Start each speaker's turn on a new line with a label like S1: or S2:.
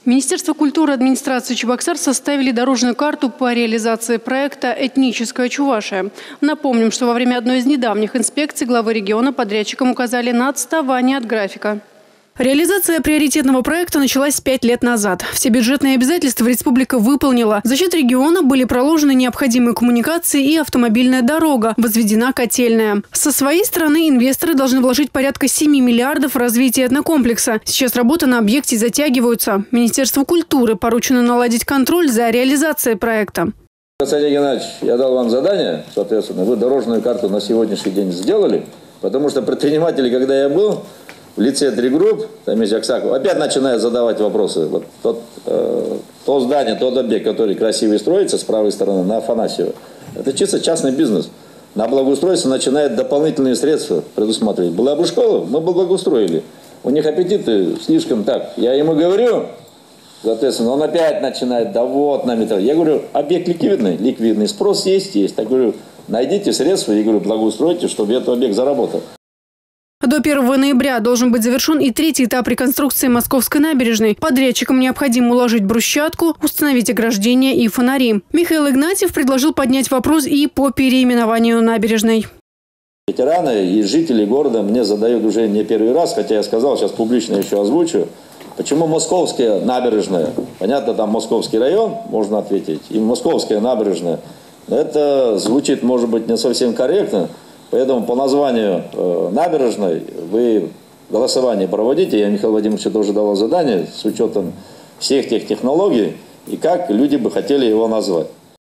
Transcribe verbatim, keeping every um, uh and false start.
S1: Министерство культуры и администрации Чебоксар составили дорожную карту по реализации проекта «Этническая Чувашия». Напомним, что во время одной из недавних инспекций главы региона подрядчикам указали на отставание от графика. Реализация приоритетного проекта началась пять лет назад. Все бюджетные обязательства республика выполнила. За счет региона были проложены необходимые коммуникации и автомобильная дорога, возведена котельная. Со своей стороны инвесторы должны вложить порядка семи миллиардов в развитие этнокомплекса. Сейчас работы на объекте затягиваются. Министерству культуры поручено наладить контроль за реализацией проекта.
S2: Константин Геннадьевич, я дал вам задание, соответственно, вы дорожную карту на сегодняшний день сделали, потому что предприниматели, когда я был, в лице три групп, там есть Аксаков, опять начинают задавать вопросы. Вот тот, э, то здание, тот объект, который красивый строится с правой стороны на Афанасьева, это чисто частный бизнес. На благоустройство начинает дополнительные средства предусматривать. Была бы школа, мы бы благоустроили. У них аппетиты слишком так. Я ему говорю, соответственно, он опять начинает, да вот нам это. Я говорю, объект ликвидный, ликвидный, спрос есть, есть. Я говорю, найдите средства, я говорю, благоустройте, чтобы этот объект заработал.
S1: До первого ноября должен быть завершен и третий этап реконструкции Московской набережной. Подрядчикам необходимо уложить брусчатку, установить ограждения и фонари. Михаил Игнатьев предложил поднять вопрос и по переименованию набережной.
S2: Ветераны и жители города мне задают уже не первый раз, хотя я сказал, сейчас публично еще озвучу, почему Московская набережная. Понятно, там Московский район, можно ответить, и Московская набережная. Это звучит, может быть, не совсем корректно. Поэтому по названию э, набережной вы голосование проводите. Я Михаилу Владимировичу тоже дал задание с учетом всех тех технологий и как люди бы хотели его назвать.